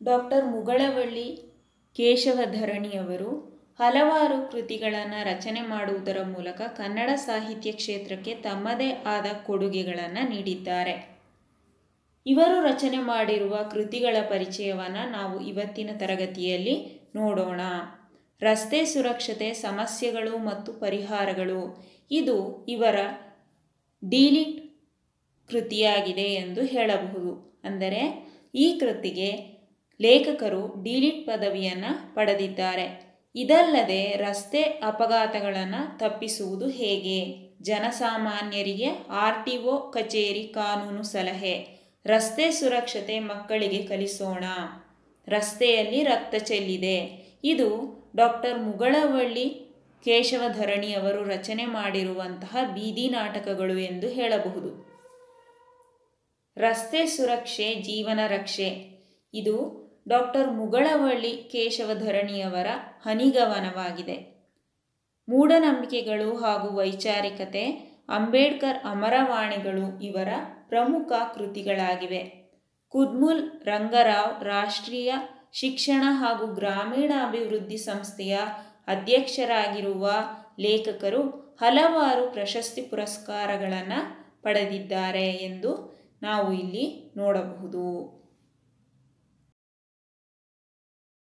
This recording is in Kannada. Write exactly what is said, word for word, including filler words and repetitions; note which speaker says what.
Speaker 1: ಡಾಕ್ಟರ್ ಮುಗಳವಳ್ಳಿ ಕೇಶವಧರಣಿಯವರು ಹಲವಾರು ಕೃತಿಗಳನ್ನು ರಚನೆ ಮಾಡುವುದರ ಮೂಲಕ ಕನ್ನಡ ಸಾಹಿತ್ಯ ಕ್ಷೇತ್ರಕ್ಕೆ ತಮ್ಮದೇ ಆದ ಕೊಡುಗೆಗಳನ್ನು ನೀಡಿದ್ದಾರೆ. ಇವರು ರಚನೆ ಮಾಡಿರುವ ಕೃತಿಗಳ ಪರಿಚಯವನ್ನು ನಾವು ಇವತ್ತಿನ ತರಗತಿಯಲ್ಲಿ ನೋಡೋಣ. ರಸ್ತೆ ಸುರಕ್ಷತೆ ಸಮಸ್ಯೆಗಳು ಮತ್ತು ಪರಿಹಾರಗಳು, ಇದು ಇವರ ಡಿಲಿಟ್ ಕೃತಿಯಾಗಿದೆ ಎಂದು ಹೇಳಬಹುದು. ಅಂದರೆ ಈ ಕೃತಿಗೆ ಲೇಖಕರು ಡಿಲಿಟ್ ಪದವಿಯನ್ನು ಪಡೆದಿದ್ದಾರೆ. ಇದಲ್ಲದೆ ರಸ್ತೆ ಅಪಘಾತಗಳನ್ನು ತಪ್ಪಿಸುವುದು ಹೇಗೆ, ಜನಸಾಮಾನ್ಯರಿಗೆ ಆರ್ ಟಿ ಒ ಕಚೇರಿ ಕಾನೂನು ಸಲಹೆ, ರಸ್ತೆ ಸುರಕ್ಷತೆ ಮಕ್ಕಳಿಗೆ ಕಲಿಸೋಣ, ರಸ್ತೆಯಲ್ಲಿ ರಕ್ತ ಚೆಲ್ಲಿದೆ, ಇದು ಡಾಕ್ಟರ್ ಮುಗಳವಳ್ಳಿ ಕೇಶವಧರಣಿಯವರು ರಚನೆ ಮಾಡಿರುವಂತಹ ಬೀದಿ ನಾಟಕಗಳು ಎಂದು ಹೇಳಬಹುದು. ರಸ್ತೆ ಸುರಕ್ಷೆ ಜೀವನ ರಕ್ಷೆ, ಇದು ಡಾಕ್ಟರ್ ಮುಗಳವಳ್ಳಿ ಕೇಶವಧರಣಿಯವರ ಹನಿಗವನವಾಗಿದೆ. ಮೂಢನಂಬಿಕೆಗಳು ಹಾಗೂ ವೈಚಾರಿಕತೆ, ಅಂಬೇಡ್ಕರ್ ಅಮರವಾಣಿಗಳು ಇವರ ಪ್ರಮುಖ ಕೃತಿಗಳಾಗಿವೆ. ಕುದ್ಮುಲ್ ರಂಗರಾವ್ ರಾಷ್ಟ್ರೀಯ ಶಿಕ್ಷಣ ಹಾಗೂ ಗ್ರಾಮೀಣಾಭಿವೃದ್ಧಿ ಸಂಸ್ಥೆಯ ಅಧ್ಯಕ್ಷರಾಗಿರುವ ಲೇಖಕರು ಹಲವಾರು ಪ್ರಶಸ್ತಿ ಪುರಸ್ಕಾರಗಳನ್ನು ಪಡೆದಿದ್ದಾರೆ ಎಂದು ನಾವು ಇಲ್ಲಿ ನೋಡಬಹುದು.